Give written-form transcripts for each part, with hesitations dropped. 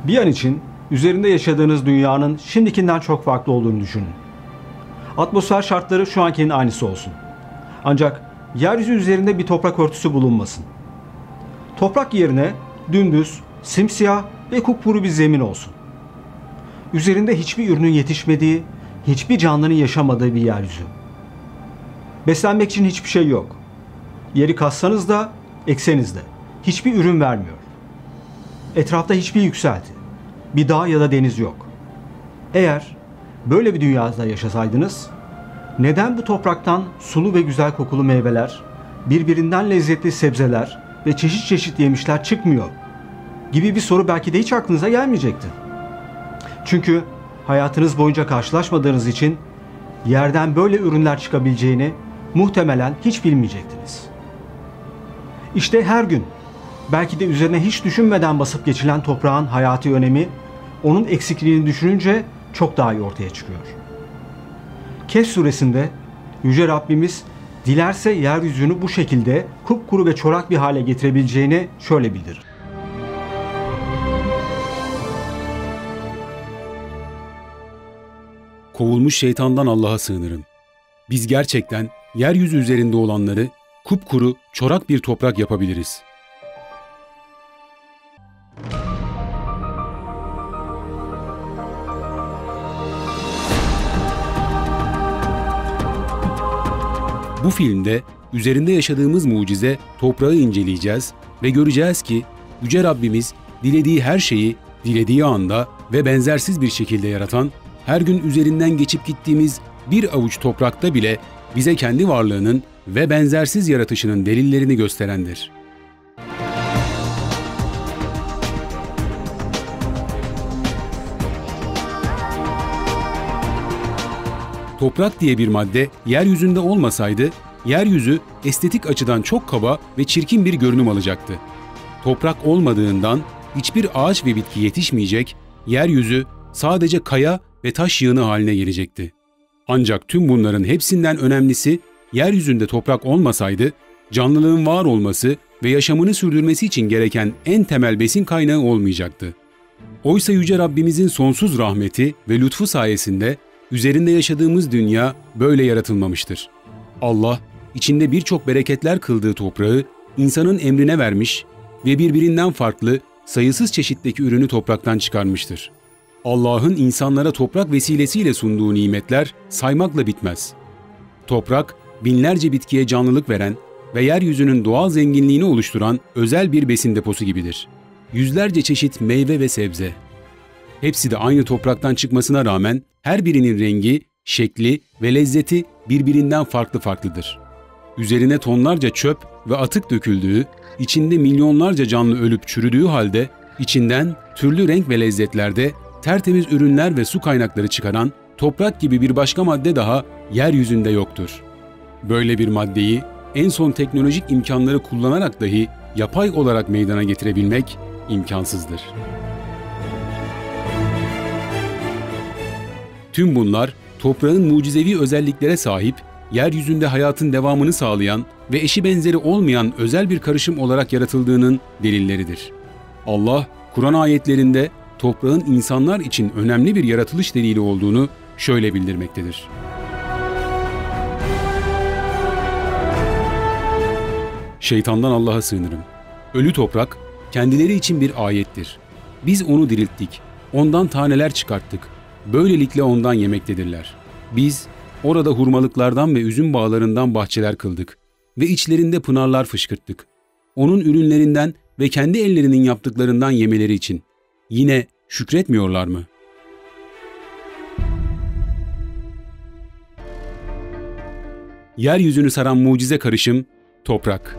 Bir an için üzerinde yaşadığınız dünyanın şimdikinden çok farklı olduğunu düşünün. Atmosfer şartları şu ankinin aynısı olsun. Ancak yeryüzü üzerinde bir toprak örtüsü bulunmasın. Toprak yerine dümdüz, simsiyah ve kupkuru bir zemin olsun. Üzerinde hiçbir ürünün yetişmediği, hiçbir canlının yaşamadığı bir yeryüzü. Beslenmek için hiçbir şey yok. Yeri kazsanız da, ekseniz de hiçbir ürün vermiyor. Etrafta hiçbir yükselti, bir dağ ya da deniz yok. Eğer böyle bir dünyada yaşasaydınız, neden bu topraktan sulu ve güzel kokulu meyveler, birbirinden lezzetli sebzeler ve çeşit çeşit yemişler çıkmıyor gibi bir soru belki de hiç aklınıza gelmeyecekti. Çünkü hayatınız boyunca karşılaşmadığınız için yerden böyle ürünler çıkabileceğini muhtemelen hiç bilmeyecektiniz. İşte her gün belki de üzerine hiç düşünmeden basıp geçilen toprağın hayati önemi, onun eksikliğini düşününce çok daha iyi ortaya çıkıyor. Kehf suresinde Yüce Rabbimiz dilerse yeryüzünü bu şekilde kupkuru ve çorak bir hale getirebileceğini şöyle bildirir. Kovulmuş şeytandan Allah'a sığınırım. Biz gerçekten yeryüzü üzerinde olanları kupkuru, çorak bir toprak yapabiliriz. Bu filmde üzerinde yaşadığımız mucize toprağı inceleyeceğiz ve göreceğiz ki Yüce Rabbimiz dilediği her şeyi dilediği anda ve benzersiz bir şekilde yaratan, her gün üzerinden geçip gittiğimiz bir avuç toprakta bile bize kendi varlığının ve benzersiz yaratışının delillerini gösterendir. Toprak diye bir madde yeryüzünde olmasaydı, yeryüzü estetik açıdan çok kaba ve çirkin bir görünüm alacaktı. Toprak olmadığından hiçbir ağaç ve bitki yetişmeyecek, yeryüzü sadece kaya ve taş yığını haline gelecekti. Ancak tüm bunların hepsinden önemlisi, yeryüzünde toprak olmasaydı, canlılığın var olması ve yaşamını sürdürmesi için gereken en temel besin kaynağı olmayacaktı. Oysa Yüce Rabbimizin sonsuz rahmeti ve lütfu sayesinde üzerinde yaşadığımız dünya böyle yaratılmamıştır. Allah, içinde birçok bereketler kıldığı toprağı insanın emrine vermiş ve birbirinden farklı sayısız çeşitteki ürünü topraktan çıkarmıştır. Allah'ın insanlara toprak vesilesiyle sunduğu nimetler saymakla bitmez. Toprak, binlerce bitkiye canlılık veren ve yeryüzünün doğal zenginliğini oluşturan özel bir besin deposu gibidir. Yüzlerce çeşit meyve ve sebze. Hepsi de aynı topraktan çıkmasına rağmen her birinin rengi, şekli ve lezzeti birbirinden farklıdır. Üzerine tonlarca çöp ve atık döküldüğü, içinde milyonlarca canlı ölüp çürüdüğü halde içinden türlü renk ve lezzetlerde tertemiz ürünler ve su kaynakları çıkaran toprak gibi bir başka madde daha yeryüzünde yoktur. Böyle bir maddeyi en son teknolojik imkanları kullanarak dahi yapay olarak meydana getirebilmek imkansızdır. Tüm bunlar toprağın mucizevi özelliklere sahip, yeryüzünde hayatın devamını sağlayan ve eşi benzeri olmayan özel bir karışım olarak yaratıldığının delilleridir. Allah, Kur'an ayetlerinde toprağın insanlar için önemli bir yaratılış delili olduğunu şöyle bildirmektedir. Şeytandan Allah'a sığınırım. Ölü toprak, kendileri için bir ayettir. Biz onu dirilttik, ondan taneler çıkarttık. Böylelikle ondan yemektedirler. Biz orada hurmalıklardan ve üzüm bağlarından bahçeler kıldık ve içlerinde pınarlar fışkırttık. Onun ürünlerinden ve kendi ellerinin yaptıklarından yemeleri için. Yine şükretmiyorlar mı? Yeryüzünü saran mucize karışım, toprak.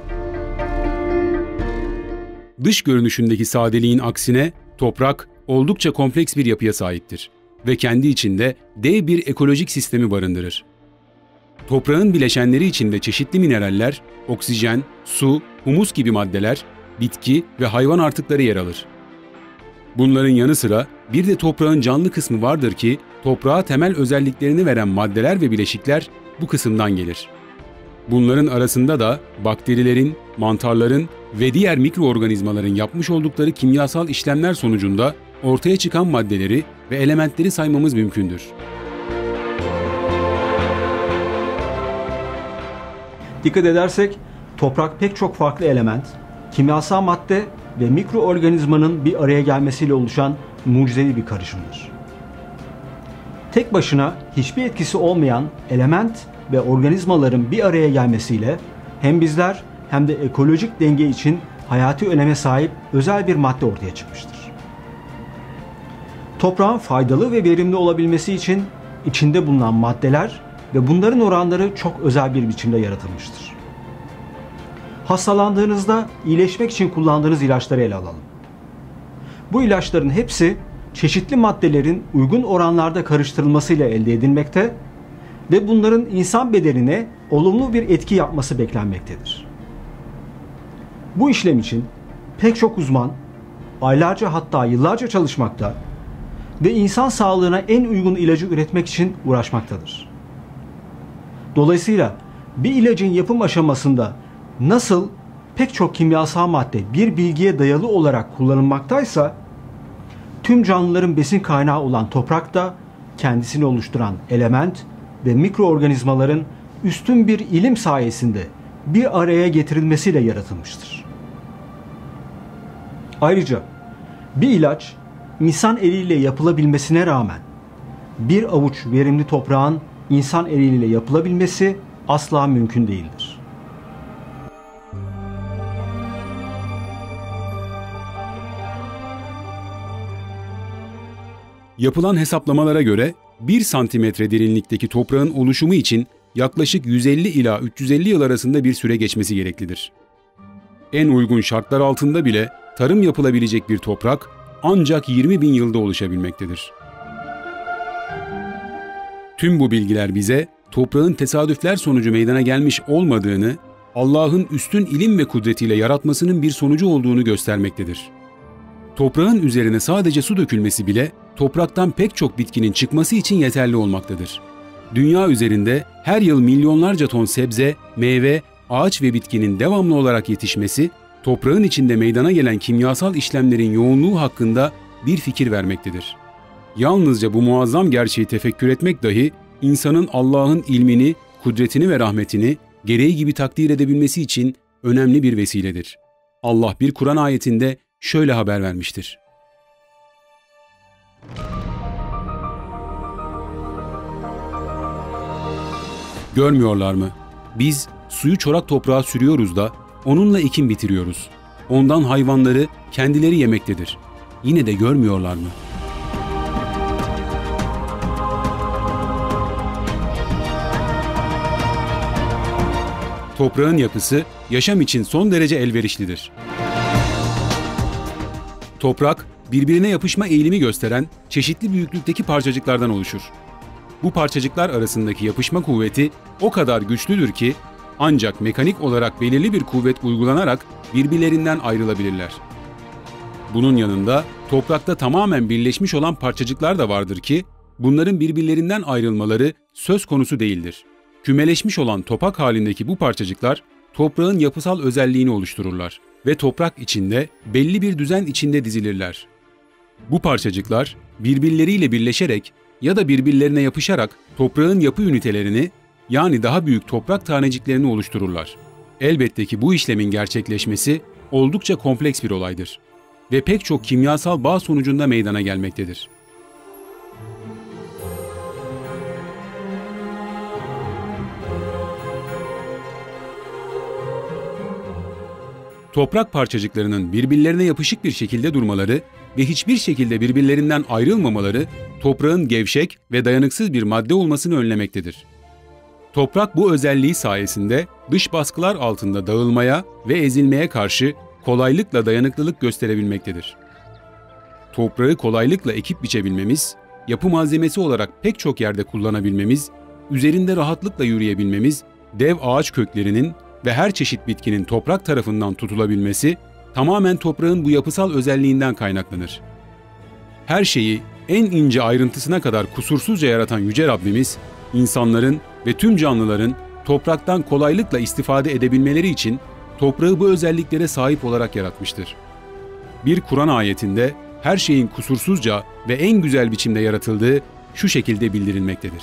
Dış görünüşündeki sadeliğin aksine, toprak oldukça kompleks bir yapıya sahiptir ve kendi içinde dev bir ekolojik sistemi barındırır. Toprağın bileşenleri içinde çeşitli mineraller, oksijen, su, humus gibi maddeler, bitki ve hayvan artıkları yer alır. Bunların yanı sıra bir de toprağın canlı kısmı vardır ki, toprağa temel özelliklerini veren maddeler ve bileşikler bu kısımdan gelir. Bunların arasında da bakterilerin, mantarların ve diğer mikroorganizmaların yapmış oldukları kimyasal işlemler sonucunda ortaya çıkan maddeleri ve elementleri saymamız mümkündür. Dikkat edersek toprak pek çok farklı element, kimyasal madde ve mikroorganizmanın bir araya gelmesiyle oluşan mucizevi bir karışımdır. Tek başına hiçbir etkisi olmayan element ve organizmaların bir araya gelmesiyle hem bizler hem de ekolojik denge için hayati öneme sahip özel bir madde ortaya çıkmıştır. Toprağın faydalı ve verimli olabilmesi için içinde bulunan maddeler ve bunların oranları çok özel bir biçimde yaratılmıştır. Hastalandığınızda iyileşmek için kullandığınız ilaçları ele alalım. Bu ilaçların hepsi çeşitli maddelerin uygun oranlarda karıştırılmasıyla elde edilmekte ve bunların insan bedenine olumlu bir etki yapması beklenmektedir. Bu işlem için pek çok uzman aylarca hatta yıllarca çalışmakta ve insan sağlığına en uygun ilacı üretmek için uğraşmaktadır. Dolayısıyla bir ilacın yapım aşamasında nasıl pek çok kimyasal madde bir bilgiye dayalı olarak kullanılmaktaysa, tüm canlıların besin kaynağı olan toprak da kendisini oluşturan element ve mikroorganizmaların üstün bir ilim sayesinde bir araya getirilmesiyle yaratılmıştır. Ayrıca bir ilaç insan eliyle yapılabilmesine rağmen bir avuç verimli toprağın insan eliyle yapılabilmesi asla mümkün değildir. Yapılan hesaplamalara göre 1 santimetre derinlikteki toprağın oluşumu için yaklaşık 150 ila 350 yıl arasında bir süre geçmesi gereklidir. En uygun şartlar altında bile tarım yapılabilecek bir toprak ancak 20 bin yılda oluşabilmektedir. Tüm bu bilgiler bize toprağın tesadüfler sonucu meydana gelmiş olmadığını, Allah'ın üstün ilim ve kudretiyle yaratmasının bir sonucu olduğunu göstermektedir. Toprağın üzerine sadece su dökülmesi bile topraktan pek çok bitkinin çıkması için yeterli olmaktadır. Dünya üzerinde her yıl milyonlarca ton sebze, meyve, ağaç ve bitkinin devamlı olarak yetişmesi, toprağın içinde meydana gelen kimyasal işlemlerin yoğunluğu hakkında bir fikir vermektedir. Yalnızca bu muazzam gerçeği tefekkür etmek dahi, insanın Allah'ın ilmini, kudretini ve rahmetini gereği gibi takdir edebilmesi için önemli bir vesiledir. Allah bir Kur'an ayetinde şöyle haber vermiştir. Görmüyorlar mı? Biz suyu çorak toprağa sürüyoruz da onunla ekim bitiriyoruz. Ondan hayvanları kendileri yemektedir. Yine de görmüyorlar mı? Toprağın yapısı yaşam için son derece elverişlidir. Toprak, birbirine yapışma eğilimi gösteren çeşitli büyüklükteki parçacıklardan oluşur. Bu parçacıklar arasındaki yapışma kuvveti o kadar güçlüdür ki ancak mekanik olarak belirli bir kuvvet uygulanarak birbirlerinden ayrılabilirler. Bunun yanında toprakta tamamen birleşmiş olan parçacıklar da vardır ki bunların birbirlerinden ayrılmaları söz konusu değildir. Kümeleşmiş olan topak halindeki bu parçacıklar toprağın yapısal özelliğini oluştururlar ve toprak içinde belli bir düzen içinde dizilirler. Bu parçacıklar birbirleriyle birleşerek ya da birbirlerine yapışarak toprağın yapı ünitelerini, yani daha büyük toprak taneciklerini oluştururlar. Elbette ki bu işlemin gerçekleşmesi oldukça kompleks bir olaydır ve pek çok kimyasal bağ sonucunda meydana gelmektedir. Toprak parçacıklarının birbirlerine yapışık bir şekilde durmaları ve hiçbir şekilde birbirlerinden ayrılmamaları, toprağın gevşek ve dayanıksız bir madde olmasını önlemektedir. Toprak bu özelliği sayesinde dış baskılar altında dağılmaya ve ezilmeye karşı kolaylıkla dayanıklılık gösterebilmektedir. Toprağı kolaylıkla ekip biçebilmemiz, yapı malzemesi olarak pek çok yerde kullanabilmemiz, üzerinde rahatlıkla yürüyebilmemiz, dev ağaç köklerinin ve her çeşit bitkinin toprak tarafından tutulabilmesi tamamen toprağın bu yapısal özelliğinden kaynaklanır. Her şeyi en ince ayrıntısına kadar kusursuzca yaratan Yüce Rabbimiz, insanların ve tüm canlıların topraktan kolaylıkla istifade edebilmeleri için toprağı bu özelliklere sahip olarak yaratmıştır. Bir Kur'an ayetinde her şeyin kusursuzca ve en güzel biçimde yaratıldığı şu şekilde bildirilmektedir.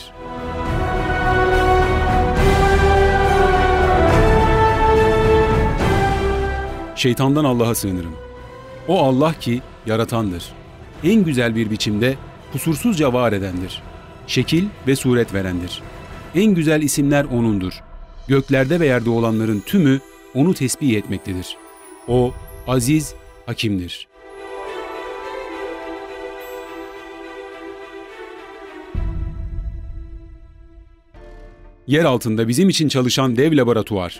Şeytandan Allah'a sığınırım. O Allah ki yaratandır. En güzel bir biçimde kusursuzca var edendir. Şekil ve suret verendir. En güzel isimler O'nundur. Göklerde ve yerde olanların tümü O'nu tesbih etmektedir. O aziz, hakimdir. Yer altında bizim için çalışan dev laboratuvar.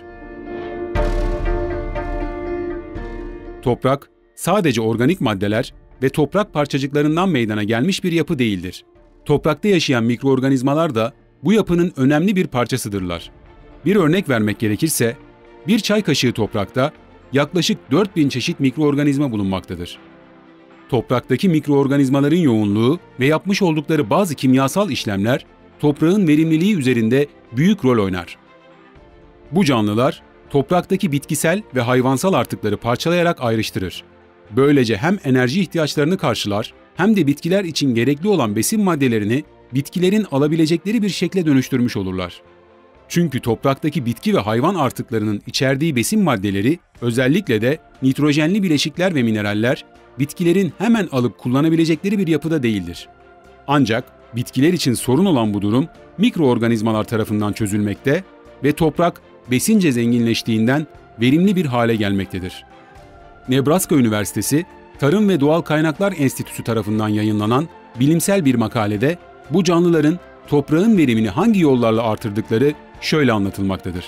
Toprak, sadece organik maddeler ve toprak parçacıklarından meydana gelmiş bir yapı değildir. Toprakta yaşayan mikroorganizmalar da bu yapının önemli bir parçasıdırlar. Bir örnek vermek gerekirse, bir çay kaşığı toprakta yaklaşık 4000 çeşit mikroorganizma bulunmaktadır. Topraktaki mikroorganizmaların yoğunluğu ve yapmış oldukları bazı kimyasal işlemler, toprağın verimliliği üzerinde büyük rol oynar. Bu canlılar, topraktaki bitkisel ve hayvansal artıkları parçalayarak ayrıştırır. Böylece hem enerji ihtiyaçlarını karşılar, hem de bitkiler için gerekli olan besin maddelerini bitkilerin alabilecekleri bir şekle dönüştürmüş olurlar. Çünkü topraktaki bitki ve hayvan artıklarının içerdiği besin maddeleri, özellikle de nitrojenli bileşikler ve mineraller, bitkilerin hemen alıp kullanabilecekleri bir yapıda değildir. Ancak bitkiler için sorun olan bu durum, mikroorganizmalar tarafından çözülmekte ve toprak besince zenginleştiğinden verimli bir hale gelmektedir. Nebraska Üniversitesi, Tarım ve Doğal Kaynaklar Enstitüsü tarafından yayınlanan bilimsel bir makalede bu canlıların toprağın verimini hangi yollarla artırdıkları şöyle anlatılmaktadır.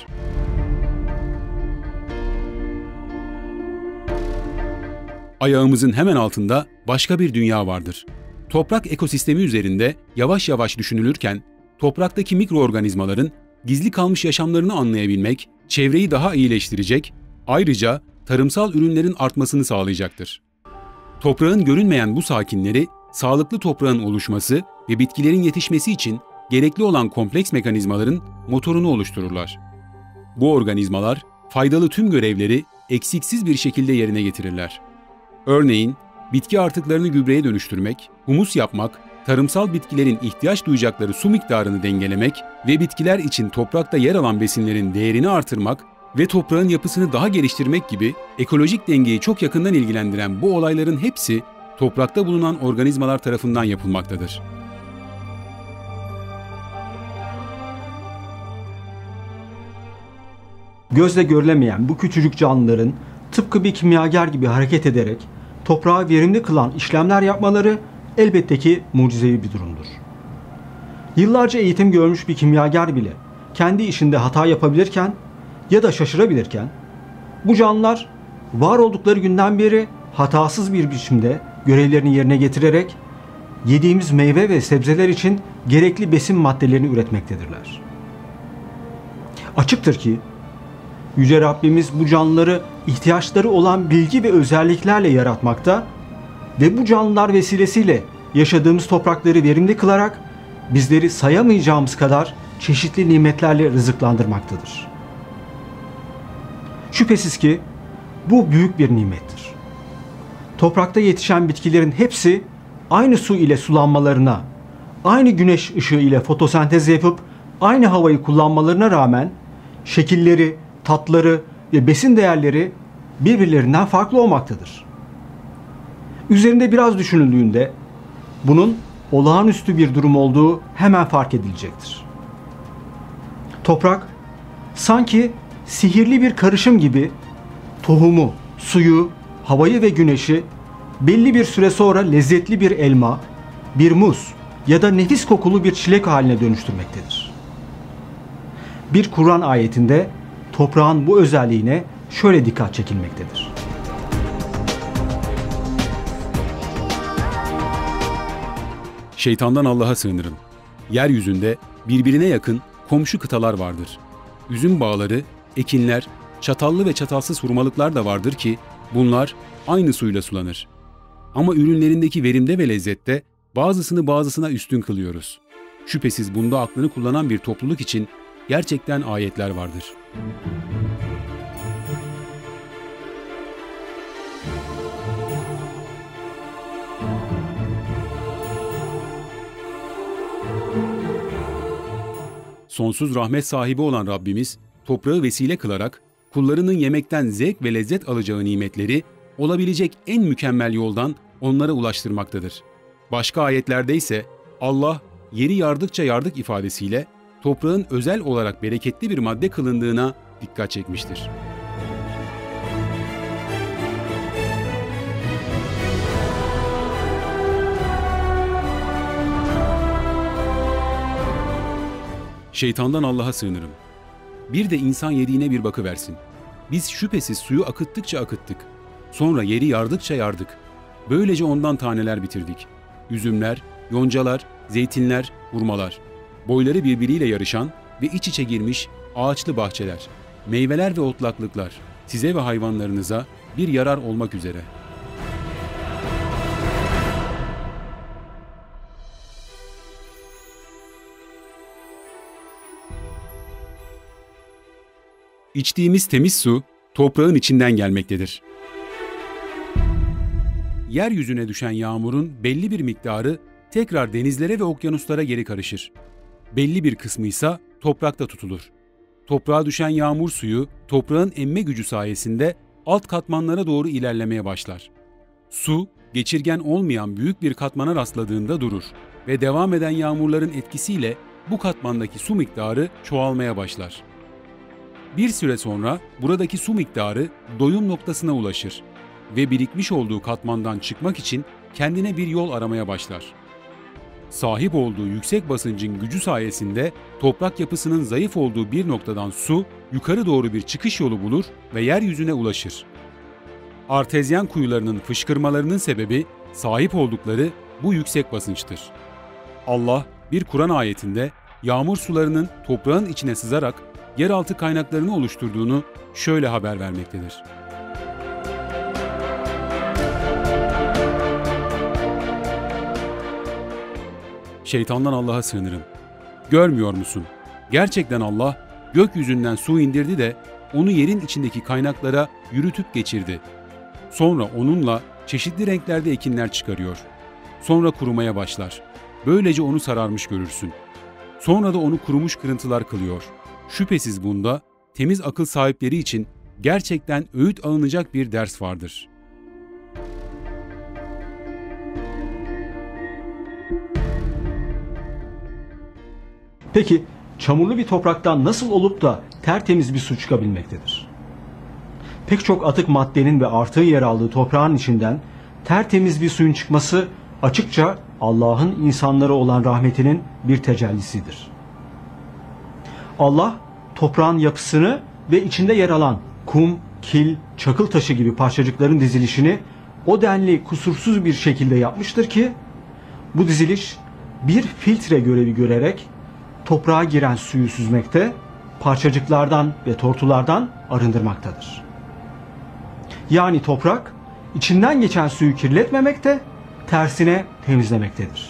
Ayağımızın hemen altında başka bir dünya vardır. Toprak ekosistemi üzerinde yavaş yavaş düşünülürken, topraktaki mikroorganizmaların gizli kalmış yaşamlarını anlayabilmek, çevreyi daha iyileştirecek, ayrıca tarımsal ürünlerin artmasını sağlayacaktır. Toprağın görünmeyen bu sakinleri, sağlıklı toprağın oluşması ve bitkilerin yetişmesi için gerekli olan kompleks mekanizmaların motorunu oluştururlar. Bu organizmalar, faydalı tüm görevleri eksiksiz bir şekilde yerine getirirler. Örneğin, bitki artıklarını gübreye dönüştürmek, humus yapmak, tarımsal bitkilerin ihtiyaç duyacakları su miktarını dengelemek ve bitkiler için toprakta yer alan besinlerin değerini artırmak ve toprağın yapısını daha geliştirmek gibi ekolojik dengeyi çok yakından ilgilendiren bu olayların hepsi toprakta bulunan organizmalar tarafından yapılmaktadır. Gözle görülemeyen bu küçücük canlıların tıpkı bir kimyager gibi hareket ederek toprağı verimli kılan işlemler yapmaları elbette ki mucizevi bir durumdur. Yıllarca eğitim görmüş bir kimyager bile kendi işinde hata yapabilirken ya da şaşırabilirken, bu canlılar var oldukları günden beri hatasız bir biçimde görevlerini yerine getirerek yediğimiz meyve ve sebzeler için gerekli besin maddelerini üretmektedirler. Açıktır ki Yüce Rabbimiz bu canlıları ihtiyaçları olan bilgi ve özelliklerle yaratmakta ve bu canlılar vesilesiyle yaşadığımız toprakları verimli kılarak bizleri sayamayacağımız kadar çeşitli nimetlerle rızıklandırmaktadır. Şüphesiz ki bu büyük bir nimettir. Toprakta yetişen bitkilerin hepsi aynı su ile sulanmalarına, aynı güneş ışığı ile fotosentez yapıp aynı havayı kullanmalarına rağmen şekilleri, tatları ve besin değerleri birbirlerinden farklı olmaktadır. Üzerinde biraz düşünüldüğünde bunun olağanüstü bir durum olduğu hemen fark edilecektir. Toprak sanki sihirli bir karışım gibi tohumu, suyu, havayı ve güneşi belli bir süre sonra lezzetli bir elma, bir muz ya da nefis kokulu bir çilek haline dönüştürmektedir. Bir Kur'an ayetinde toprağın bu özelliğine şöyle dikkat çekilmektedir. Şeytandan Allah'a sığınırım. Yeryüzünde birbirine yakın komşu kıtalar vardır. Üzüm bağları, ekinler, çatallı ve çatalsız hurmalıklar da vardır ki bunlar aynı suyla sulanır. Ama ürünlerindeki verimde ve lezzette bazısını bazısına üstün kılıyoruz. Şüphesiz bunda aklını kullanan bir topluluk için gerçekten ayetler vardır. Sonsuz rahmet sahibi olan Rabbimiz, toprağı vesile kılarak kullarının yemekten zevk ve lezzet alacağı nimetleri olabilecek en mükemmel yoldan onlara ulaştırmaktadır. Başka ayetlerde ise Allah, yeri yardıkça yardık ifadesiyle toprağın özel olarak bereketli bir madde kılındığına dikkat çekmiştir. Şeytandan Allah'a sığınırım. Bir de insan yediğine bir bakıversin. Biz şüphesiz suyu akıttıkça akıttık. Sonra yeri yardıkça yardık. Böylece ondan taneler bitirdik. Üzümler, yoncalar, zeytinler, hurmalar. Boyları birbiriyle yarışan ve iç içe girmiş ağaçlı bahçeler. Meyveler ve otlaklıklar. Size ve hayvanlarınıza bir yarar olmak üzere. İçtiğimiz temiz su, toprağın içinden gelmektedir. Yeryüzüne düşen yağmurun belli bir miktarı tekrar denizlere ve okyanuslara geri karışır. Belli bir kısmı ise toprakta tutulur. Toprağa düşen yağmur suyu, toprağın emme gücü sayesinde alt katmanlara doğru ilerlemeye başlar. Su, geçirgen olmayan büyük bir katmana rastladığında durur ve devam eden yağmurların etkisiyle bu katmandaki su miktarı çoğalmaya başlar. Bir süre sonra buradaki su miktarı doyum noktasına ulaşır ve birikmiş olduğu katmandan çıkmak için kendine bir yol aramaya başlar. Sahip olduğu yüksek basıncın gücü sayesinde toprak yapısının zayıf olduğu bir noktadan su yukarı doğru bir çıkış yolu bulur ve yeryüzüne ulaşır. Artezyen kuyularının fışkırmalarının sebebi sahip oldukları bu yüksek basınçtır. Allah bir Kur'an ayetinde yağmur sularının toprağın içine sızarak yeraltı kaynaklarını oluşturduğunu şöyle haber vermektedir. Şeytandan Allah'a sığınırım. Görmüyor musun? Gerçekten Allah gökyüzünden su indirdi de onu yerin içindeki kaynaklara yürütüp geçirdi. Sonra onunla çeşitli renklerde ekinler çıkarıyor. Sonra kurumaya başlar. Böylece onu sararmış görürsün. Sonra da onu kurumuş kırıntılar kılıyor. Şüphesiz bunda temiz akıl sahipleri için gerçekten öğüt alınacak bir ders vardır. Peki çamurlu bir topraktan nasıl olup da tertemiz bir su çıkabilmektedir? Pek çok atık maddenin ve artığı yer aldığı toprağın içinden tertemiz bir suyun çıkması açıkça Allah'ın insanlara olan rahmetinin bir tecellisidir. Allah toprağın yapısını ve içinde yer alan kum, kil, çakıl taşı gibi parçacıkların dizilişini o denli kusursuz bir şekilde yapmıştır ki bu diziliş bir filtre görevi görerek toprağa giren suyu süzmekte, parçacıklardan ve tortulardan arındırmaktadır. Yani toprak içinden geçen suyu kirletmemekte, tersine temizlemektedir.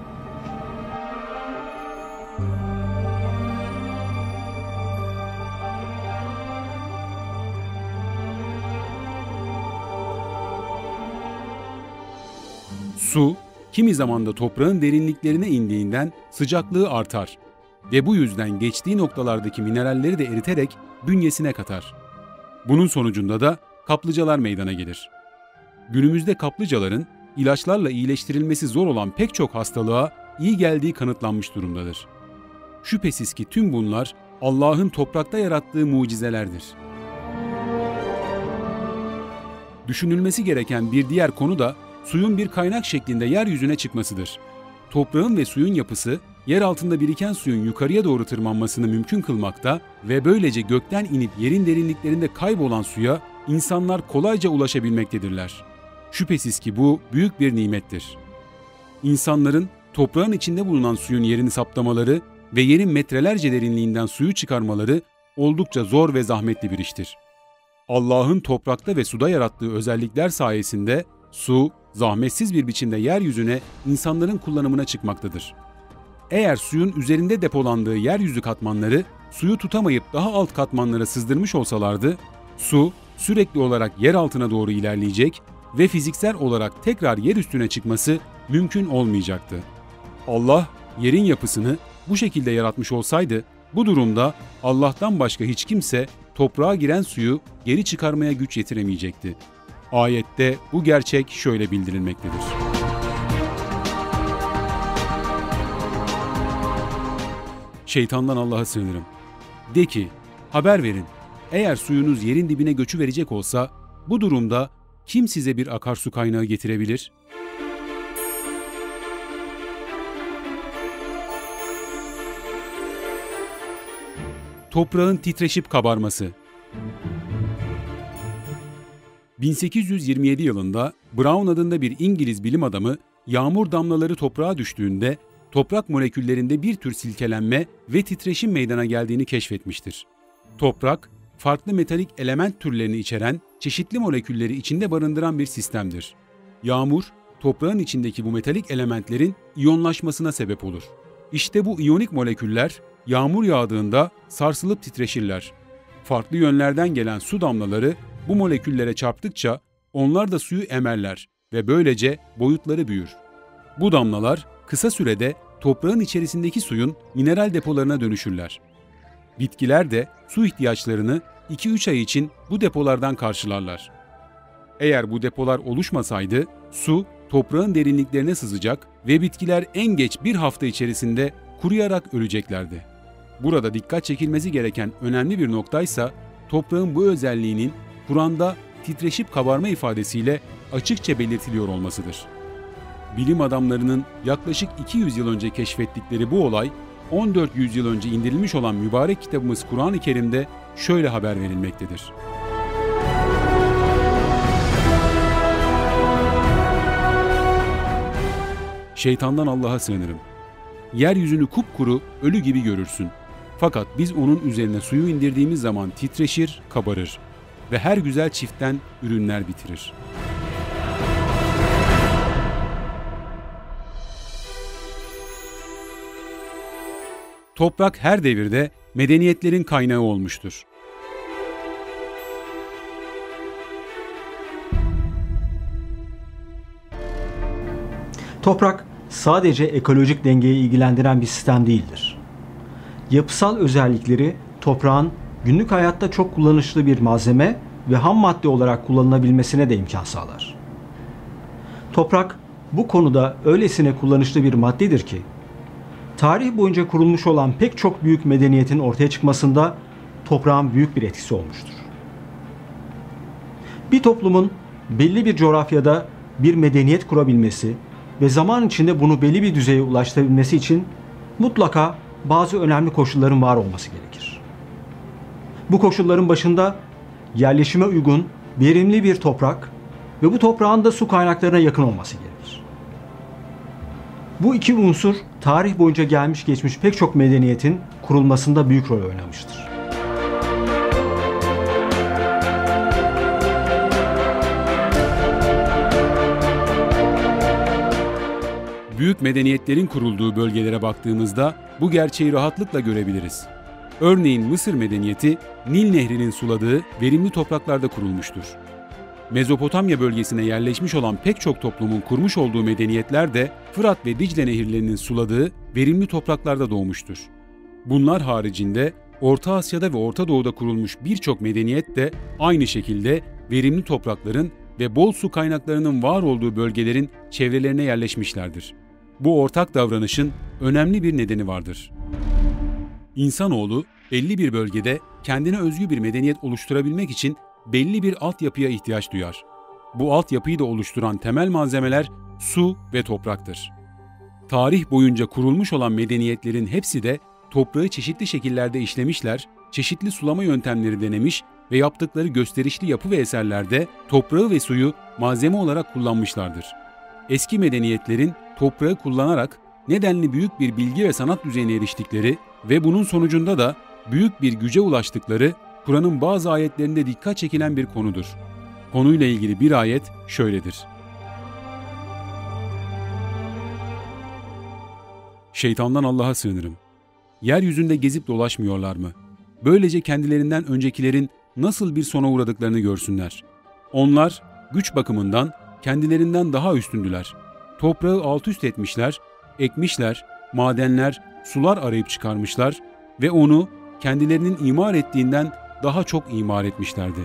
Su, kimi zaman da toprağın derinliklerine indiğinden sıcaklığı artar ve bu yüzden geçtiği noktalardaki mineralleri de eriterek bünyesine katar. Bunun sonucunda da kaplıcalar meydana gelir. Günümüzde kaplıcaların ilaçlarla iyileştirilmesi zor olan pek çok hastalığa iyi geldiği kanıtlanmış durumdadır. Şüphesiz ki tüm bunlar Allah'ın toprakta yarattığı mucizelerdir. Düşünülmesi gereken bir diğer konu da suyun bir kaynak şeklinde yeryüzüne çıkmasıdır. Toprağın ve suyun yapısı, yer altında biriken suyun yukarıya doğru tırmanmasını mümkün kılmakta ve böylece gökten inip yerin derinliklerinde kaybolan suya insanlar kolayca ulaşabilmektedirler. Şüphesiz ki bu büyük bir nimettir. İnsanların toprağın içinde bulunan suyun yerini saptamaları ve yerin metrelerce derinliğinden suyu çıkarmaları oldukça zor ve zahmetli bir iştir. Allah'ın toprakta ve suda yarattığı özellikler sayesinde su, zahmetsiz bir biçimde yeryüzüne insanların kullanımına çıkmaktadır. Eğer suyun üzerinde depolandığı yeryüzü katmanları suyu tutamayıp daha alt katmanlara sızdırmış olsalardı, su sürekli olarak yer altına doğru ilerleyecek ve fiziksel olarak tekrar yer üstüne çıkması mümkün olmayacaktı. Allah yerin yapısını bu şekilde yaratmış olsaydı Bu durumda Allah'tan başka hiç kimse toprağa giren suyu geri çıkarmaya güç yetiremeyecekti. Ayette bu gerçek şöyle bildirilmektedir. Şeytandan Allah'a sığınırım. De ki, haber verin, eğer suyunuz yerin dibine göçüverecek olsa, bu durumda kim size bir akarsu kaynağı getirebilir? Toprağın titreşip kabarması. 1827 yılında Brown adında bir İngiliz bilim adamı, yağmur damlaları toprağa düştüğünde toprak moleküllerinde bir tür silkelenme ve titreşim meydana geldiğini keşfetmiştir. Toprak, farklı metalik element türlerini içeren çeşitli molekülleri içinde barındıran bir sistemdir. Yağmur, toprağın içindeki bu metalik elementlerin iyonlaşmasına sebep olur. İşte bu iyonik moleküller, yağmur yağdığında sarsılıp titreşirler. Farklı yönlerden gelen su damlaları bu moleküllere çarptıkça onlar da suyu emerler ve böylece boyutları büyür. Bu damlalar kısa sürede toprağın içerisindeki suyun mineral depolarına dönüşürler. Bitkiler de su ihtiyaçlarını 2-3 ay için bu depolardan karşılarlar. Eğer bu depolar oluşmasaydı su toprağın derinliklerine sızacak ve bitkiler en geç bir hafta içerisinde kuruyarak öleceklerdi. Burada dikkat çekilmesi gereken önemli bir noktaysa toprağın bu özelliğinin Kur'an'da titreşip kabarma ifadesiyle açıkça belirtiliyor olmasıdır. Bilim adamlarının yaklaşık 200 yıl önce keşfettikleri bu olay, 14 yüzyıl önce indirilmiş olan mübarek kitabımız Kur'an-ı Kerim'de şöyle haber verilmektedir. Şeytandan Allah'a sığınırım. Yeryüzünü kupkuru, ölü gibi görürsün. Fakat biz onun üzerine suyu indirdiğimiz zaman titreşir, kabarır ve her güzel çiftten ürünler bitirir. Toprak her devirde medeniyetlerin kaynağı olmuştur. Toprak sadece ekolojik dengeyi ilgilendiren bir sistem değildir. Yapısal özellikleri toprağın günlük hayatta çok kullanışlı bir malzeme ve ham madde olarak kullanılabilmesine de imkan sağlar. Toprak bu konuda öylesine kullanışlı bir maddedir ki, tarih boyunca kurulmuş olan pek çok büyük medeniyetin ortaya çıkmasında toprağın büyük bir etkisi olmuştur. Bir toplumun belli bir coğrafyada bir medeniyet kurabilmesi ve zaman içinde bunu belli bir düzeye ulaştırabilmesi için mutlaka bazı önemli koşulların var olması gerekir. Bu koşulların başında yerleşime uygun, verimli bir toprak ve bu toprağın da su kaynaklarına yakın olması gerekir. Bu iki unsur tarih boyunca gelmiş geçmiş pek çok medeniyetin kurulmasında büyük rol oynamıştır. Büyük medeniyetlerin kurulduğu bölgelere baktığımızda bu gerçeği rahatlıkla görebiliriz. Örneğin Mısır medeniyeti Nil Nehri'nin suladığı verimli topraklarda kurulmuştur. Mezopotamya bölgesine yerleşmiş olan pek çok toplumun kurmuş olduğu medeniyetler de Fırat ve Dicle nehirlerinin suladığı verimli topraklarda doğmuştur. Bunlar haricinde Orta Asya'da ve Orta Doğu'da kurulmuş birçok medeniyet de aynı şekilde verimli toprakların ve bol su kaynaklarının var olduğu bölgelerin çevrelerine yerleşmişlerdir. Bu ortak davranışın önemli bir nedeni vardır. İnsanoğlu belli bir bölgede kendine özgü bir medeniyet oluşturabilmek için belli bir altyapıya ihtiyaç duyar. Bu altyapıyı da oluşturan temel malzemeler su ve topraktır. Tarih boyunca kurulmuş olan medeniyetlerin hepsi de toprağı çeşitli şekillerde işlemişler, çeşitli sulama yöntemleri denemiş ve yaptıkları gösterişli yapı ve eserlerde toprağı ve suyu malzeme olarak kullanmışlardır. Eski medeniyetlerin toprağı kullanarak nedenli büyük bir bilgi ve sanat düzeyine eriştikleri ve bunun sonucunda da büyük bir güce ulaştıkları Kur'an'ın bazı ayetlerinde dikkat çekilen bir konudur. Konuyla ilgili bir ayet şöyledir. Şeytandan Allah'a sığınırım. Yeryüzünde gezip dolaşmıyorlar mı? Böylece kendilerinden öncekilerin nasıl bir sona uğradıklarını görsünler. Onlar güç bakımından kendilerinden daha üstündüler. Toprağı alt üst etmişler, ekmişler, madenler, sular arayıp çıkarmışlar, ve onu kendilerinin imar ettiğinden daha çok imar etmişlerdi.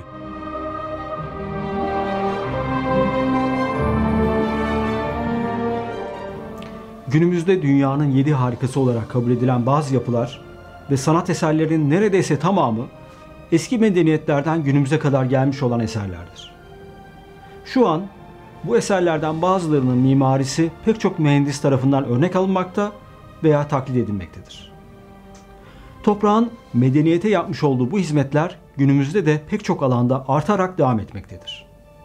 Günümüzde dünyanın 7 harikası olarak kabul edilen bazı yapılar ve sanat eserlerinin neredeyse tamamı eski medeniyetlerden günümüze kadar gelmiş olan eserlerdir. Şu an bu eserlerden bazılarının mimarisi pek çok mühendis tarafından örnek alınmakta veya taklit edilmektedir. Toprağın medeniyete yapmış olduğu bu hizmetler günümüzde de pek çok alanda artarak devam etmektedir.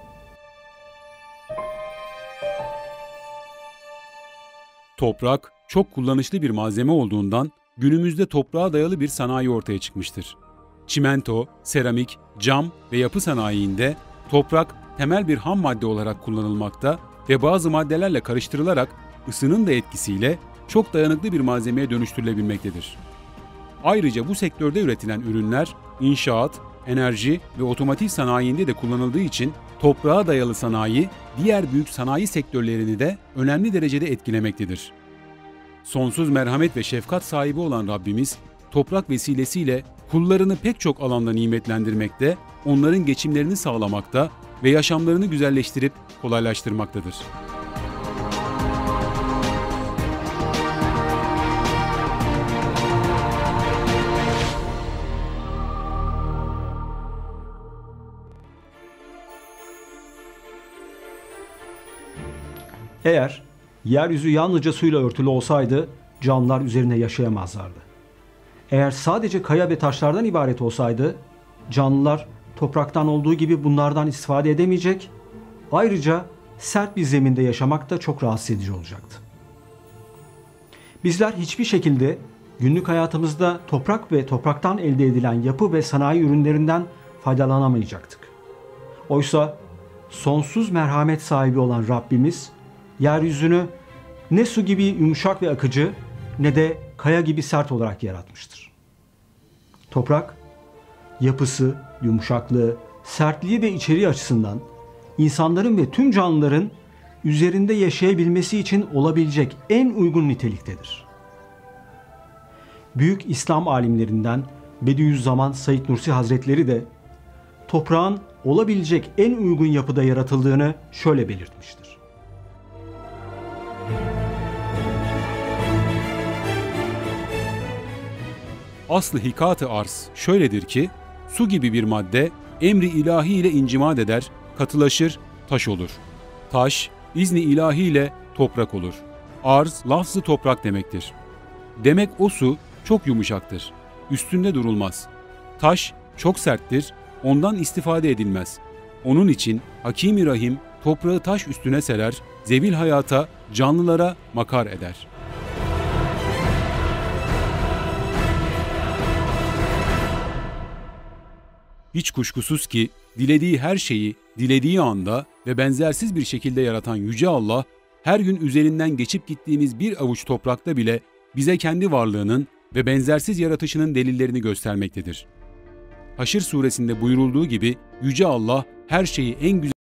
Toprak çok kullanışlı bir malzeme olduğundan günümüzde toprağa dayalı bir sanayi ortaya çıkmıştır. Çimento, seramik, cam ve yapı sanayiinde toprak temel bir ham madde olarak kullanılmakta ve bazı maddelerle karıştırılarak ısının da etkisiyle çok dayanıklı bir malzemeye dönüştürülebilmektedir. Ayrıca bu sektörde üretilen ürünler inşaat, enerji ve otomotiv sanayinde de kullanıldığı için toprağa dayalı sanayi diğer büyük sanayi sektörlerini de önemli derecede etkilemektedir. Sonsuz merhamet ve şefkat sahibi olan Rabbimiz toprak vesilesiyle kullarını pek çok alanda nimetlendirmekte, onların geçimlerini sağlamakta ve yaşamlarını güzelleştirip kolaylaştırmaktadır. Eğer yeryüzü yalnızca suyla örtülü olsaydı canlılar üzerinde yaşayamazlardı. Eğer sadece kaya ve taşlardan ibaret olsaydı canlılar topraktan olduğu gibi bunlardan istifade edemeyecek, ayrıca sert bir zeminde yaşamak da çok rahatsız edici olacaktı. Bizler hiçbir şekilde günlük hayatımızda toprak ve topraktan elde edilen yapı ve sanayi ürünlerinden faydalanamayacaktık. Oysa sonsuz merhamet sahibi olan Rabbimiz yeryüzünü ne su gibi yumuşak ve akıcı ne de kaya gibi sert olarak yaratmıştır. Toprak, yapısı, yumuşaklığı, sertliği ve içeriği açısından insanların ve tüm canlıların üzerinde yaşayabilmesi için olabilecek en uygun niteliktedir. Büyük İslam alimlerinden Bediüzzaman Said Nursi Hazretleri de toprağın olabilecek en uygun yapıda yaratıldığını şöyle belirtmiştir. Aslı hikat-ı arz şöyledir ki, su gibi bir madde emri ilahi ile incimat eder, katılaşır, taş olur. Taş, izni ilahi ile toprak olur. Arz, lafzı toprak demektir. Demek o su çok yumuşaktır, üstünde durulmaz. Taş çok serttir, ondan istifade edilmez. Onun için Hakim-i Rahim toprağı taş üstüne serer, zevil hayata, canlılara makar eder. Hiç kuşkusuz ki dilediği her şeyi dilediği anda ve benzersiz bir şekilde yaratan Yüce Allah, her gün üzerinden geçip gittiğimiz bir avuç toprakta bile bize kendi varlığının ve benzersiz yaratışının delillerini göstermektedir. Haşr suresinde buyurulduğu gibi Yüce Allah her şeyi en güzel